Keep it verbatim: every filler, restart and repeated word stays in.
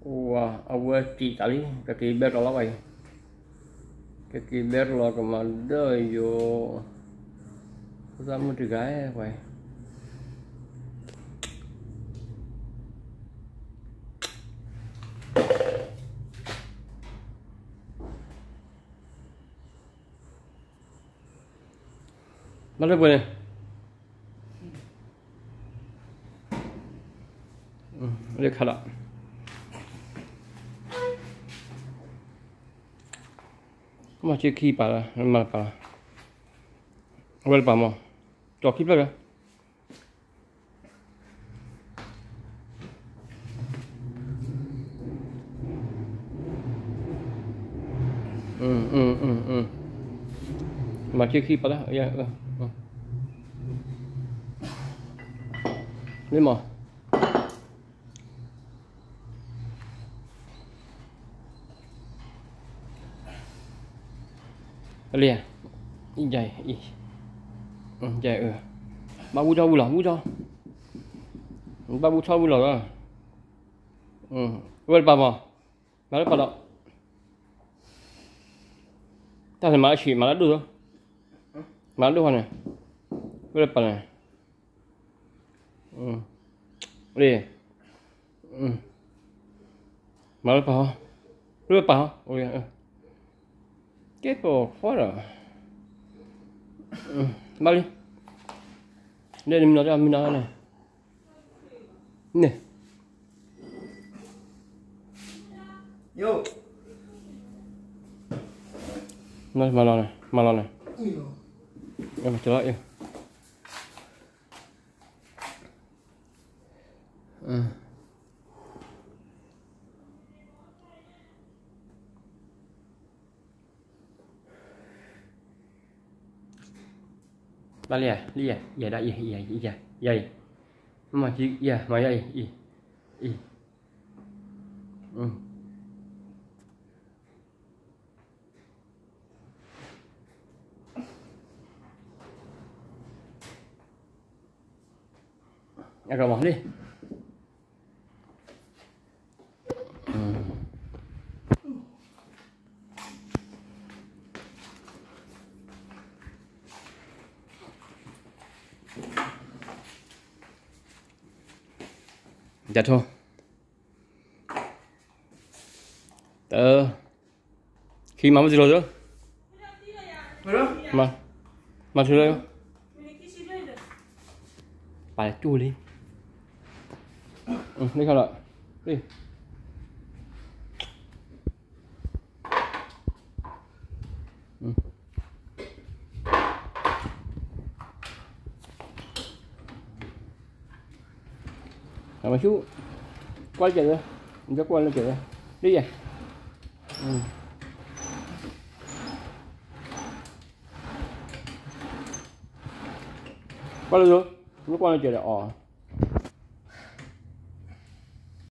Wah, awal ti tali kaki ber lah bay. Kaki ber lah kemana yo? Sama juga ya bay. Mana boleh? Hmm, dia kalah. Macam kiri pala, mana pala? Awal pama, tu kiri pala. Hmm, hmm, hmm, hmm. Macam kiri pala, ya. Lima. Lihat, ijai, ih, ijai eh, babu jauh lah, babu jauh, babu jauh lah, hmm, well pama, mana pada, tak mana sih, mana dulu, mana dulu mana, well pada, hmm, lihat, hmm, mana pada, well pada, oh ya. Kepo, fora. Balik. Dia ni minat, minat ni. Ni. Yo. Mana mana ni, mana ni. Ya macam lah ya. Hmm. Balik ya, lihat, ya dah, ya, ya, ya, ya, macam, ya, macam, ya, ya, ya, hmm, agak mahal ni, hmm. Jatuh. Tớ. Khi mà mới rồi đó. Mà. Mà thử đây. Phải chui đi. Ừ, đi không ạ. Đi. Ừ. Mà chú quay chạy ra, mình sẽ quay lên chạy ra, đi vậy. Ừ. Quay lên rồi, nó quay lên chạy ra, ờ.